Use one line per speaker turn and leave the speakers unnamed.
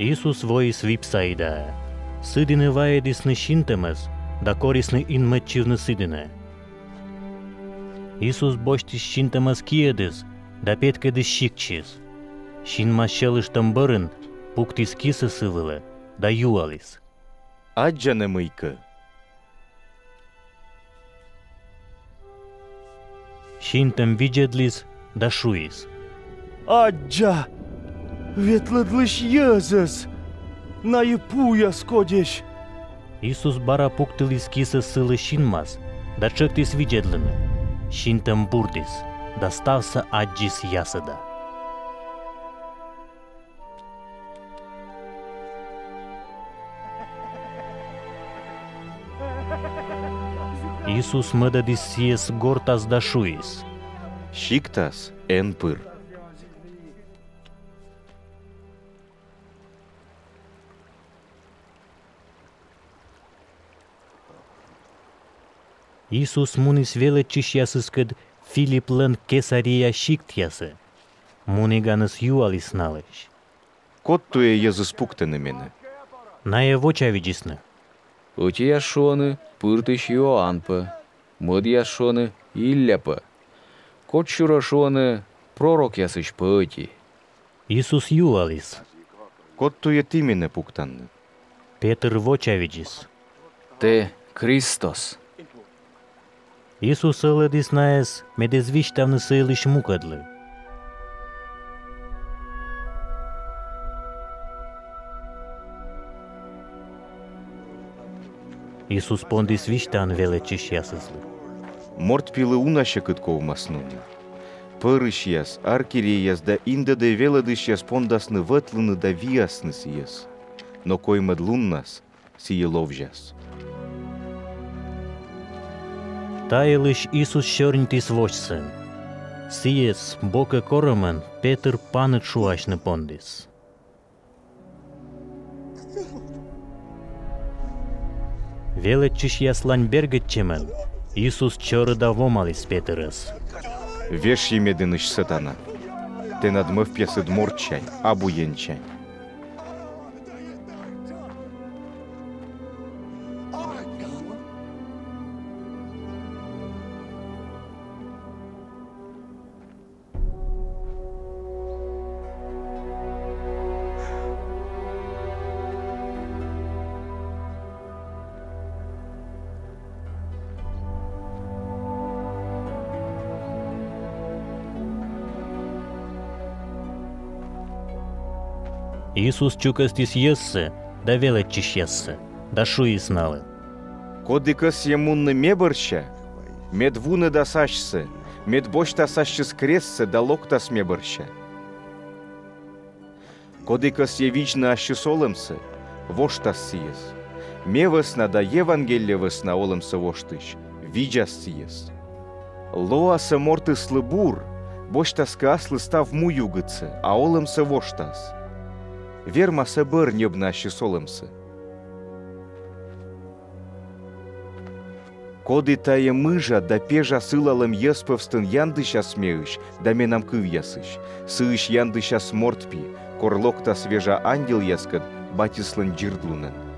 Iisus vois vipsaida. Sydine vaedis ne shintemas, da koris ne inmăcivne sydine. Iisus boștis shintemas kiedes, da petke de shikchis. Shin mașelish tambărân, puctis kisă sâvăle, da jualis.
Aggiane mâică.
Shintem vigedlis, da šuis.
Aggia! Vietlădlăș Iezăs! N-ai puia scodeș!
Iisus bara puctilis kisă sâle shinmas, da čăctis vigedline. Shintem burtis, da stavsa aggis jasada. Iisus mădădis sies gortas da šuis.
Shiktas en pâr.
Iisus munis vele cishiasăscăd Filip lân Kesaria shiktiasă. Muniganăs jualis naleș.
Кот туе Езус пуктene mine.
Naie vocea vigisnă.
Очи яшоны, пыртыш Иоанпа, мод яшоны, Ильяпа. Кот шурашоны, пророк ясыш пăti.
Iisus jualis.
Кот туе timine puktanne.
Petr vocea vigis.
Te, Христос.
Iisus ălădis naes me dezvișteavnă să îliși mucădlă. Iisus pondis viștean vele cishiasăslă.
Mort pilă unașe cât kovmasnune. Părâșias, archirias da inde de veladâșias pondasnă vătlână da viasnă sies. No koimad lunnas sie lovjas.
Taelish Iisus șorntis voșsân. Sies bocă korămân Petr panăt šuașnă pondis. Vele cishias laň bergăt cemel. Iisus čoră da vomalis Petrăs.
Веш емедыныш сатана. Те надмыв пьесыд морчай, абуенчай.
Iisus ciucăstis iesă, da vele cishiasă, da šuis nală.
Кодикас емунны мебărща, мед вуны да сашсы, мед бошта сашчыс крессы да локтас мебărща. Кодикас евичны ашчы солымсы, воштас сиес. Мевысна да евангелиевысна олымсы воштыш, виджас сиес. Лоасы мортыслы бур, боштаска аслы став муюгыцы, а олымсы воштас. Вермасы быр небны ашчы солымсы. Коды тая мыжа да пежа сылалым еспывстын яндыша смеыш, да менам кыв ясыш. Сыыш яндыша смортпи, корлокта свежа ангел яскад батислын джирдлунын.